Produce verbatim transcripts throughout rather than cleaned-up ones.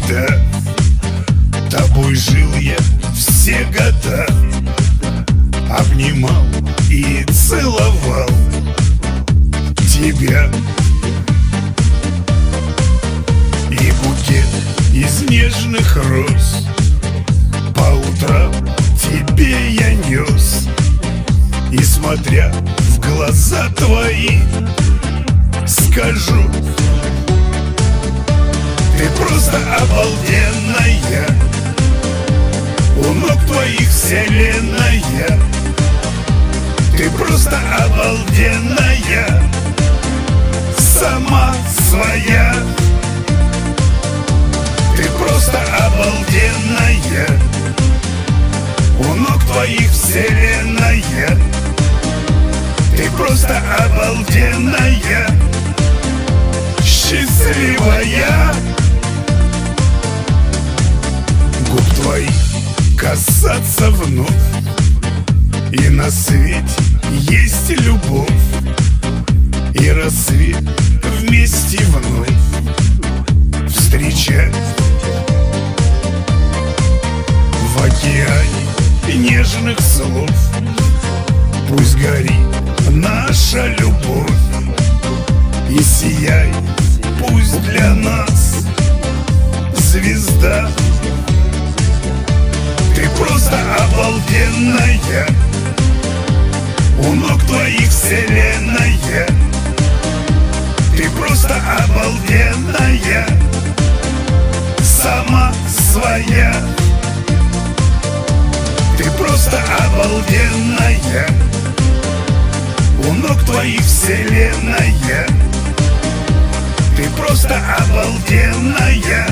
всегда. Тобой жил я все года, обнимал и целовал тебя. И букет из нежных роз по утрам тебе я нес. И смотря в глаза твои, скажу: ты просто обалденная, у ног твоих вселенная. Ты просто обалденная, сама своя. Ты просто обалденная, у ног твоих вселенная. Ты просто обалденная, счастливая. Губ твоих касаться вновь, и на свете есть любовь, и рассвет вместе вновь встречать. В океане нежных слов пусть горит наша любовь и сияет пусть для нас звезда. Ты просто обалденная, у ног твоих вселенная. Ты просто обалденная, сама своя. Ты просто обалденная, у ног твоих вселенная. Ты просто обалденная,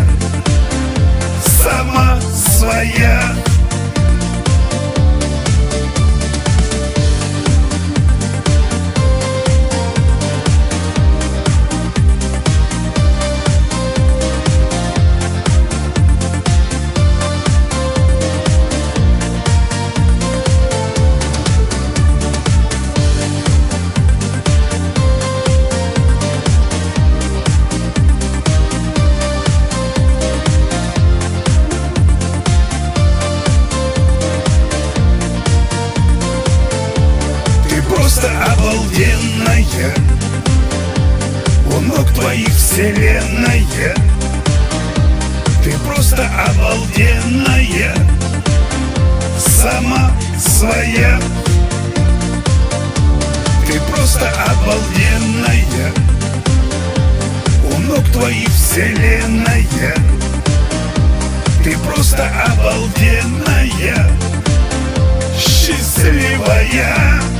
сама своя. Просто обалденная, у ног твоих вселенная. Ты просто обалденная, сама своя. Ты просто обалденная, у ног твоих вселенная. Ты просто обалденная, счастливая.